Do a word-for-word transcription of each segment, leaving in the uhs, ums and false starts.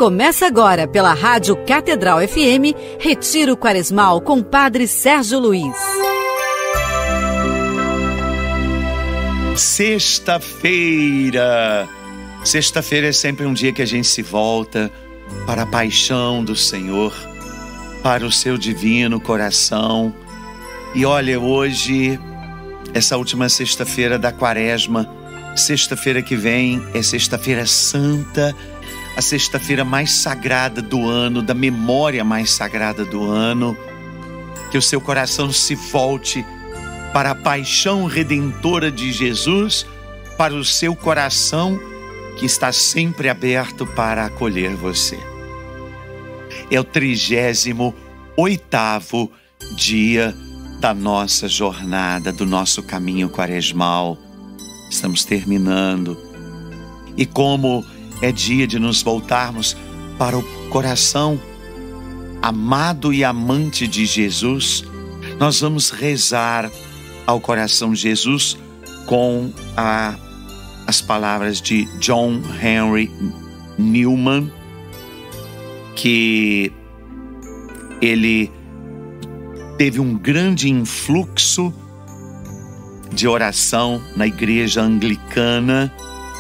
Começa agora pela Rádio Catedral F M, Retiro Quaresmal com Padre Sérgio Luiz. Sexta-feira. Sexta-feira é sempre um dia que a gente se volta para a paixão do Senhor, para o seu divino coração. E olha, hoje, essa última sexta-feira da Quaresma, sexta-feira que vem é Sexta-feira Santa, a sexta-feira mais sagrada do ano, da memória mais sagrada do ano. Que o seu coração se volte para a paixão redentora de Jesus, para o seu coração que está sempre aberto para acolher você. É o trigésimo oitavo dia da nossa jornada, do nosso caminho quaresmal. Estamos terminando. E como é dia de nos voltarmos para o coração amado e amante de Jesus, nós vamos rezar ao coração de Jesus com a, as palavras de John Henry Newman, que ele teve um grande influxo de oração na igreja anglicana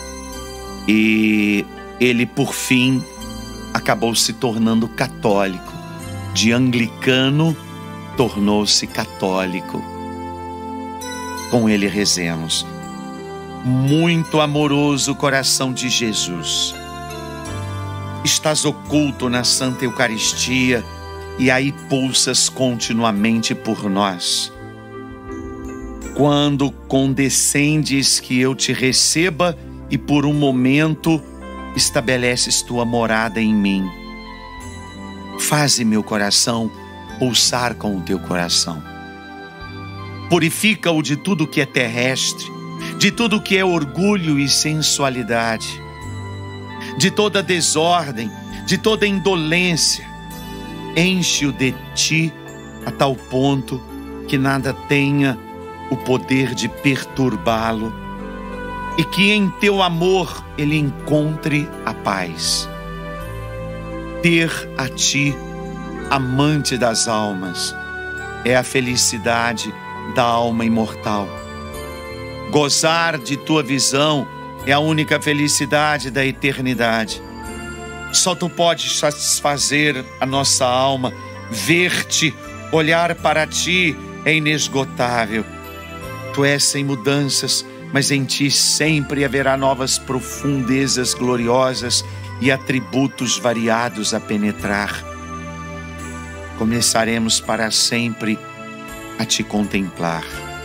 e ele, por fim, acabou se tornando católico. De anglicano, tornou-se católico. Com ele rezemos. Muito amoroso coração de Jesus, estás oculto na Santa Eucaristia e aí pulsas continuamente por nós. Quando condescendes que eu te receba e por um momento estabeleces tua morada em mim, faze meu coração pulsar com o teu coração. Purifica-o de tudo que é terrestre, de tudo que é orgulho e sensualidade, de toda desordem, de toda indolência. Enche-o de ti a tal ponto que nada tenha o poder de perturbá-lo e que em teu amor ele encontre a paz. Ter a ti, amante das almas, é a felicidade da alma imortal. Gozar de tua visão é a única felicidade da eternidade. Só tu podes satisfazer a nossa alma. Ver-te, olhar para ti é inesgotável. Tu és sem mudanças, mas em ti sempre haverá novas profundezas gloriosas e atributos variados a penetrar. Começaremos para sempre a te contemplar.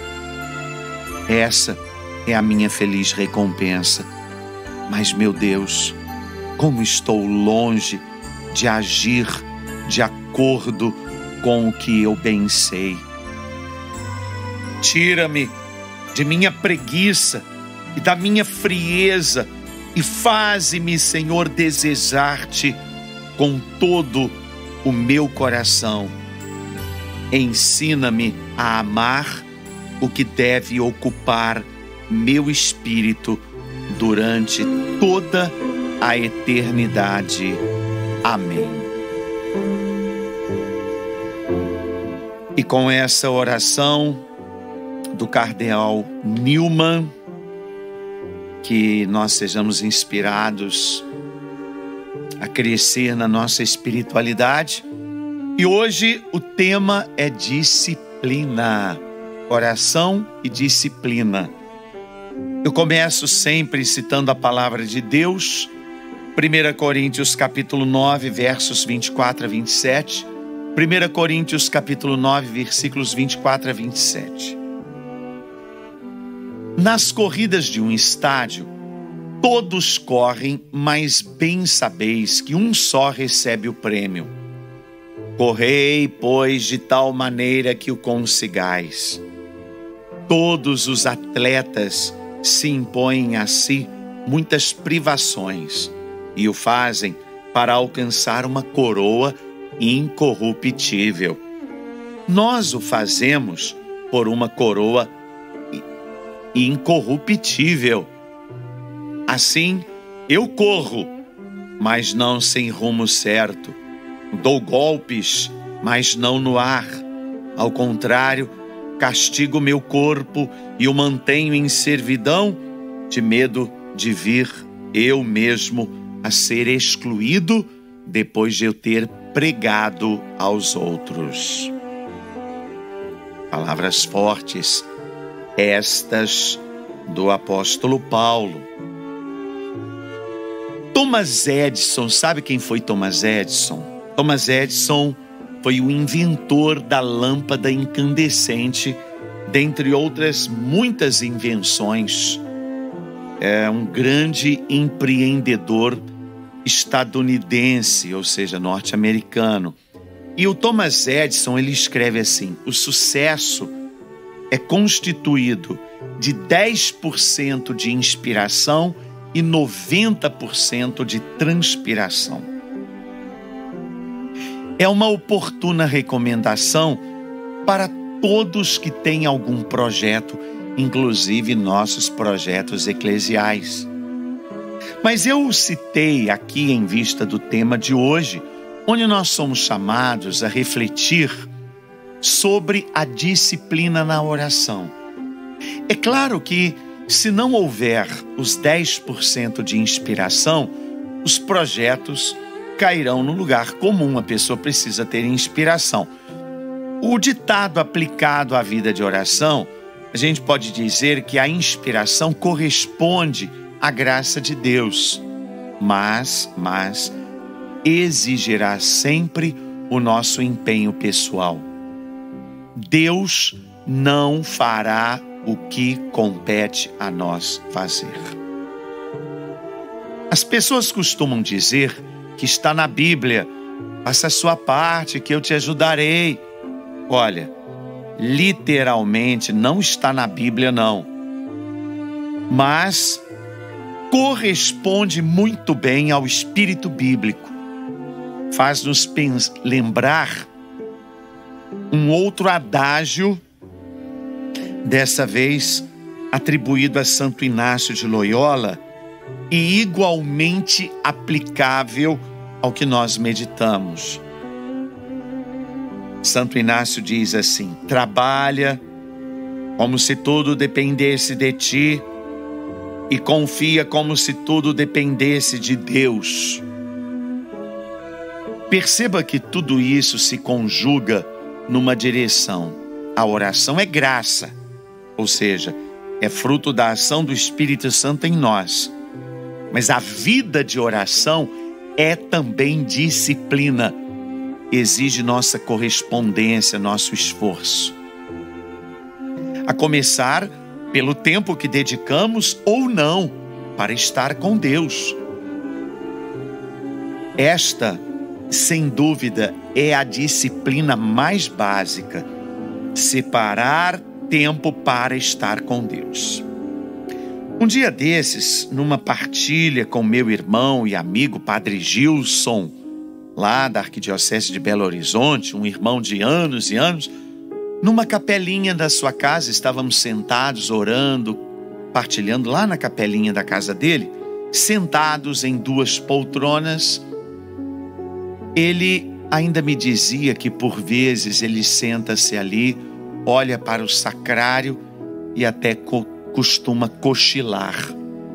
Essa é a minha feliz recompensa. Mas, meu Deus, como estou longe de agir de acordo com o que eu bem sei. Tira-me de minha preguiça e da minha frieza e faze-me, Senhor, desejar-te com todo o meu coração. Ensina-me a amar o que deve ocupar meu espírito durante toda a eternidade. Amém. E com essa oração do cardeal Newman, que nós sejamos inspirados a crescer na nossa espiritualidade. E hoje o tema é disciplina, oração e disciplina. Eu começo sempre citando a palavra de Deus, primeira Coríntios capítulo nove, versos vinte e quatro a vinte e sete, primeira Coríntios capítulo nove, versículos vinte e quatro a vinte e sete. Nas corridas de um estádio, todos correm, mas bem sabeis que um só recebe o prêmio. Correi, pois, de tal maneira que o consigais. Todos os atletas se impõem a si muitas privações e o fazem para alcançar uma coroa incorruptível. Nós o fazemos por uma coroa incorruptível. Assim, eu corro mas não sem rumo certo. Dou golpes, mas não no ar. Ao contrário, castigo meu corpo e o mantenho em servidão, de medo de vir eu mesmo a ser excluído depois de eu ter pregado aos outros. Palavras fortes, estas do apóstolo Paulo. Thomas Edison, sabe quem foi Thomas Edison? Thomas Edison foi o inventor da lâmpada incandescente, dentre outras muitas invenções. É um grande empreendedor estadunidense, ou seja, norte-americano. E o Thomas Edison, ele escreve assim: o sucesso é constituído de dez por cento de inspiração e noventa por cento de transpiração. É uma oportuna recomendação para todos que têm algum projeto, inclusive nossos projetos eclesiais. Mas eu o citei aqui em vista do tema de hoje, onde nós somos chamados a refletir sobre a disciplina na oração. É claro que, se não houver os dez por cento de inspiração, os projetos cairão no lugar comum. A pessoa precisa ter inspiração. O ditado aplicado à vida de oração, a gente pode dizer que a inspiração corresponde à graça de Deus, mas, mas exigirá sempre o nosso empenho pessoal. Deus não fará o que compete a nós fazer. As pessoas costumam dizer que está na Bíblia: faça a sua parte que eu te ajudarei. Olha, literalmente não está na Bíblia não, mas corresponde muito bem ao espírito bíblico. Faz-nos lembrar um outro adágio, dessa vez atribuído a Santo Inácio de Loyola e igualmente aplicável ao que nós meditamos. Santo Inácio diz assim: trabalha como se tudo dependesse de ti e confia como se tudo dependesse de Deus. Perceba que tudo isso se conjuga numa direção. A oração é graça, ou seja, é fruto da ação do Espírito Santo em nós. Mas a vida de oração é também disciplina. Exige nossa correspondência, nosso esforço. A começar pelo tempo que dedicamos ou não para estar com Deus. Esta, sem dúvida, é a disciplina mais básica. Separar tempo para estar com Deus. Um dia desses, numa partilha com meu irmão e amigo Padre Gilson, lá da Arquidiocese de Belo Horizonte, um irmão de anos e anos, numa capelinha da sua casa, estávamos sentados, orando, partilhando lá na capelinha da casa dele, sentados em duas poltronas. Ele ainda me dizia que por vezes ele senta-se ali, olha para o sacrário e até co- costuma cochilar.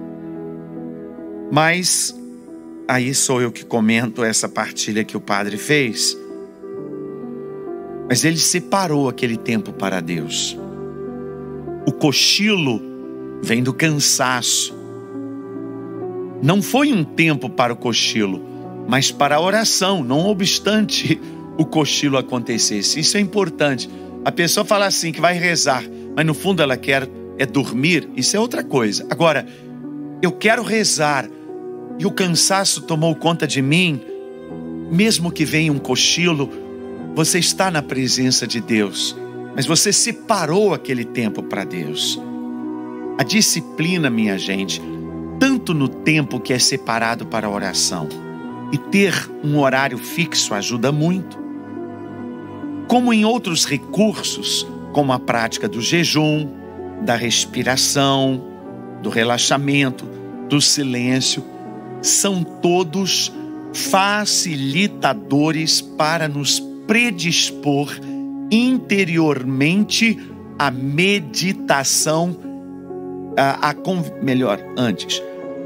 Mas aí sou eu que comento essa partilha que o padre fez. Mas ele separou aquele tempo para Deus. O cochilo vem do cansaço. Não foi um tempo para o cochilo, mas para a oração, não obstante o cochilo acontecesse. Isso é importante. A pessoa fala assim que vai rezar, mas no fundo ela quer é dormir, isso é outra coisa. Agora, eu quero rezar e o cansaço tomou conta de mim, mesmo que venha um cochilo, você está na presença de Deus, mas você separou aquele tempo para Deus. A disciplina, minha gente, tanto no tempo que é separado para a oração, e ter um horário fixo ajuda muito, como em outros recursos, como a prática do jejum, da respiração, do relaxamento, do silêncio. são todos facilitadores para nos predispor interiormente à meditação, a, a melhor, antes,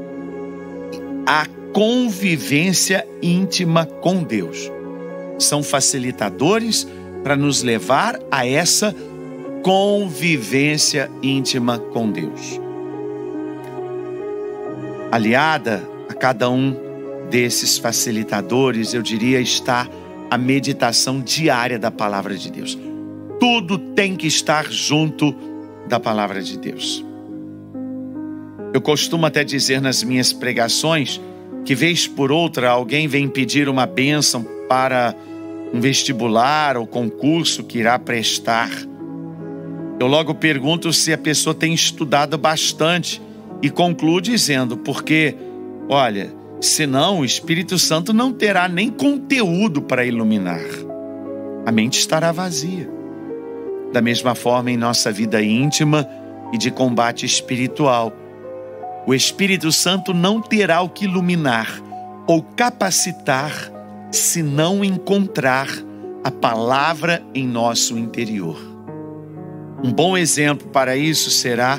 a convivência íntima com Deus. São facilitadores para nos levar a essa convivência íntima com Deus. Aliada a cada um desses facilitadores, eu diria, está a meditação diária da palavra de Deus. Tudo tem que estar junto da palavra de Deus. Eu costumo até dizer nas minhas pregações que, vez por outra, alguém vem pedir uma bênção para um vestibular ou concurso que irá prestar. Eu logo pergunto se a pessoa tem estudado bastante e concluo dizendo, porque, olha, senão o Espírito Santo não terá nem conteúdo para iluminar. A mente estará vazia. Da mesma forma, em nossa vida íntima e de combate espiritual, o Espírito Santo não terá o que iluminar ou capacitar se não encontrar a palavra em nosso interior. Um bom exemplo para isso será,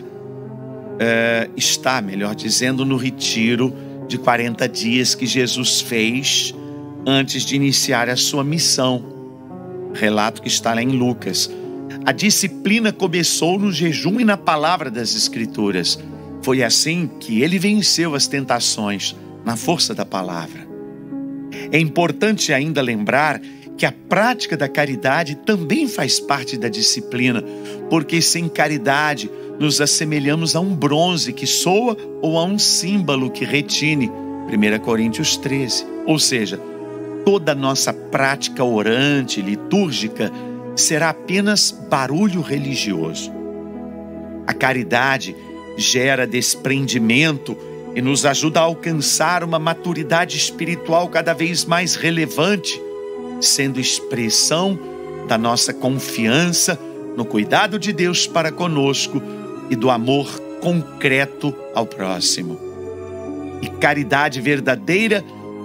é, está, melhor dizendo, no retiro de quarenta dias que Jesus fez antes de iniciar a sua missão. Relato que está lá em Lucas. A disciplina começou no jejum e na palavra das Escrituras. Foi assim que ele venceu as tentações, na força da palavra. É importante ainda lembrar que a prática da caridade também faz parte da disciplina, porque sem caridade nos assemelhamos a um bronze que soa ou a um símbolo que retine. primeira Coríntios treze. Ou seja, toda a nossa prática orante, litúrgica, será apenas barulho religioso. A caridade gera desprendimento e nos ajuda a alcançar uma maturidade espiritual cada vez mais relevante, sendo expressão da nossa confiança no cuidado de Deus para conosco e do amor concreto ao próximo. E caridade verdadeira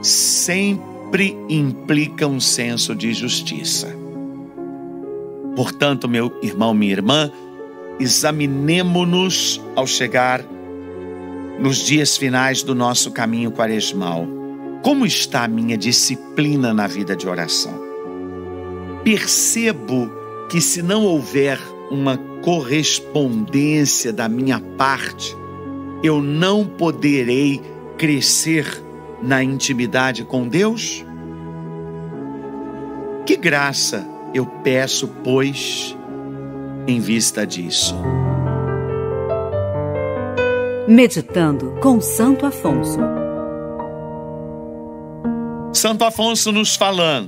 sempre implica um senso de justiça. Portanto, meu irmão, minha irmã, examinemo-nos ao chegar nos dias finais do nosso caminho quaresmal. Como está a minha disciplina na vida de oração? Percebo que, se não houver uma correspondência da minha parte, eu não poderei crescer na intimidade com Deus? Que graça eu peço, pois, em vista disso. Meditando com Santo Afonso. Santo Afonso nos falando: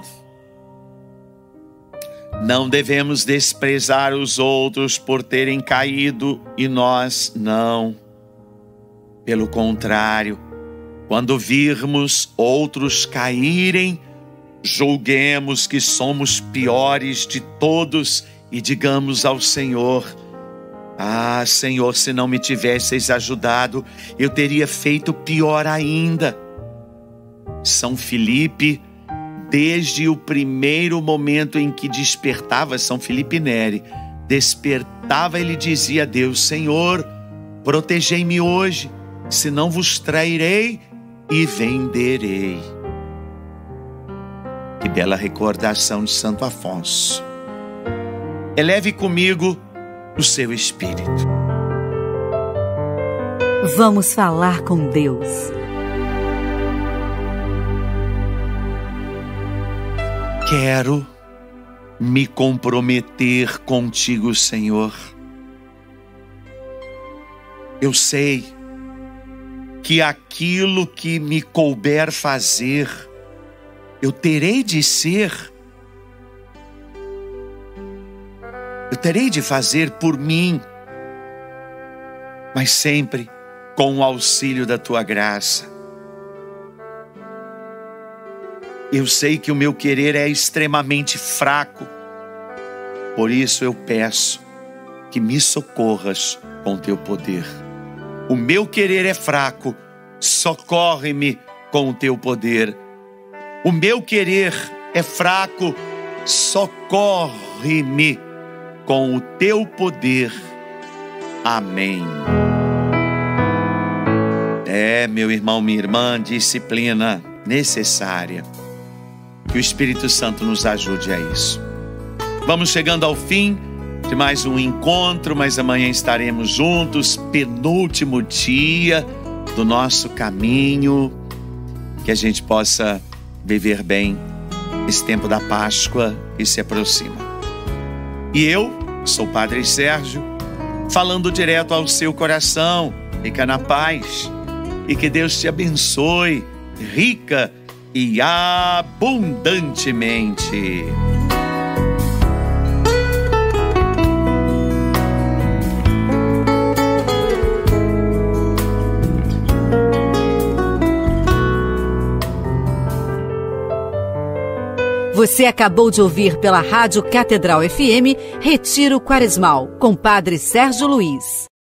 não devemos desprezar os outros por terem caído e nós não. Pelo contrário, quando virmos outros caírem, julguemos que somos piores de todos e digamos ao Senhor: ah, Senhor, se não me tivesseis ajudado, eu teria feito pior ainda. São Filipe, desde o primeiro momento em que despertava, São Filipe Neri, despertava e lhe dizia a Deus: Senhor, protegei-me hoje, senão vos trairei e venderei. Que bela recordação de Santo Afonso. Eleve comigo o seu espírito. Vamos falar com Deus. Quero me comprometer contigo, Senhor. Eu sei que aquilo que me couber fazer, eu terei de ser, eu terei de fazer por mim, mas sempre com o auxílio da Tua graça. Eu sei que o meu querer é extremamente fraco, por isso eu peço que me socorras com Teu poder. O meu querer é fraco, socorre-me com o teu poder. O meu querer é fraco, socorre-me com o teu poder. Amém. É, meu irmão, minha irmã, disciplina necessária. Que o Espírito Santo nos ajude a isso. Vamos chegando ao fim de mais um encontro, mas amanhã estaremos juntos, penúltimo dia do nosso caminho, que a gente possa viver bem esse tempo da Páscoa que se aproxima. E eu sou o Padre Sérgio, falando direto ao seu coração. Fica na paz e que Deus te abençoe rica e abundantemente. Você acabou de ouvir pela Rádio Catedral F M Retiro Quaresmal, com Padre Sérgio Luiz.